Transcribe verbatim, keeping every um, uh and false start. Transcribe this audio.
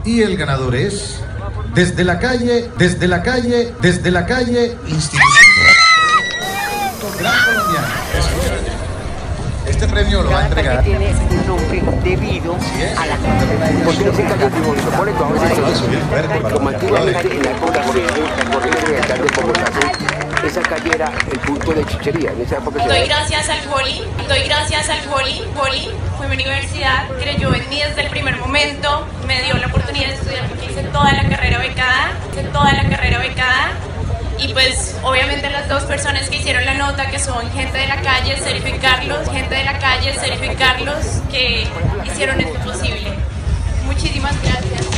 Y el ganador es, desde la calle, desde la calle, desde la calle, Institución Gran Colombiana. Este premio lo va a entregar. Cada calle tiene un nombre debido a la calle. ¿Por qué ese calle es Hipólito? Hipólito, a veces como antiguamente en la época de alcalde de Bogotá, esa calle era el punto de chichería. En esa época doy gracias al Poli, doy gracias al Poli. Poli fue mi universidad, creyó en mí desde el primer momento, me dio la oportunidad de estudiar porque hice toda la carrera becada, hice toda la carrera becada. Y pues obviamente las dos personas que hicieron la nota, que son gente de la calle, certificarlos, gente de la calle, certificarlos, que hicieron esto posible. Muchísimas gracias.